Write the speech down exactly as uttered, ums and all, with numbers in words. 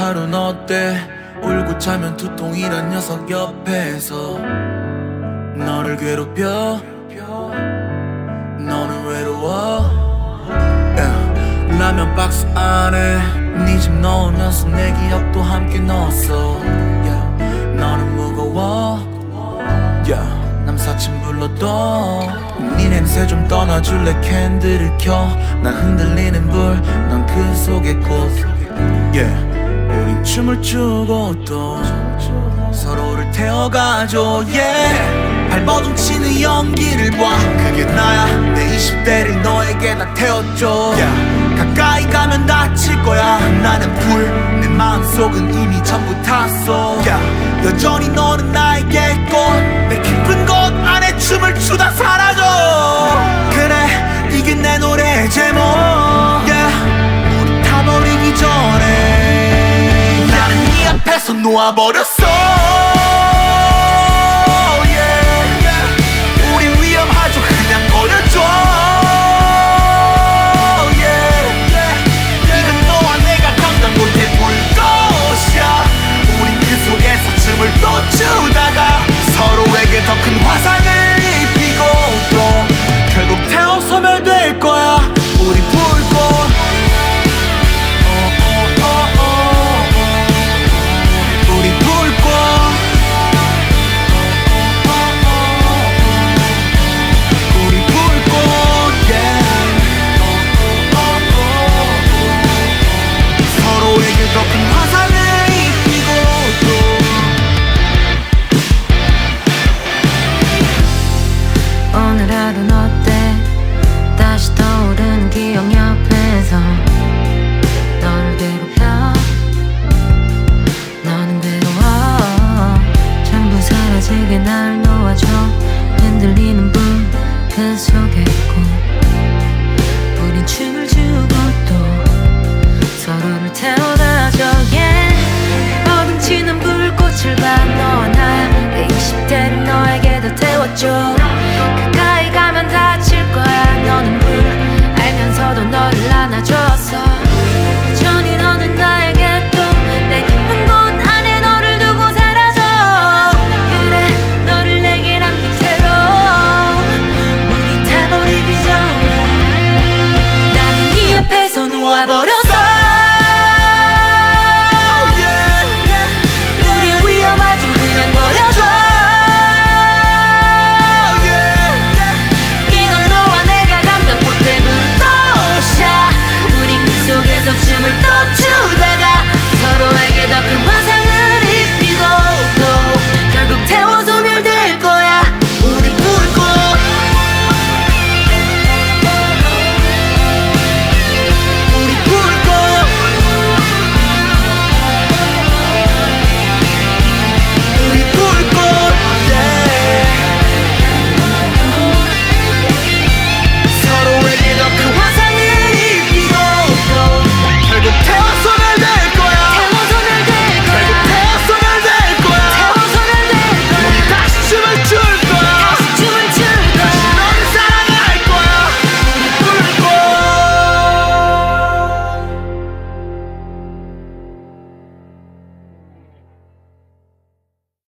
하루는 어때? 울고 자면 두통이란 녀석 옆에서 너를 괴롭혀. 너는 외로워. yeah. 라면 박스 안에 네 집 넣어놔서 내 기억도 함께 넣었어. yeah. 너는 무거워. yeah. 남사친 불러도 네 냄새 좀 떠나줄래. 캔들을 켜. 난 흔들리는 불, 넌 그 속의 꽃. yeah. 우린 춤을 추고 또 서로를 태워가죠. yeah. 발버둥치는 연기를 봐. 그게 나야. 내 이십 대를 너에게 다 태웠죠. yeah. 가까이 가면 다칠 거야. 나는 불, 내 마음속은 이미 전부 탔어. yeah. 여전히 너는 나에게 꽃. 내 깊은 곳 안에 춤을 추다 사라져. 그래 이게 내 노래 제목. yeah. 우리 타버리기 전에 나는 네 앞에서 놓아버렸어.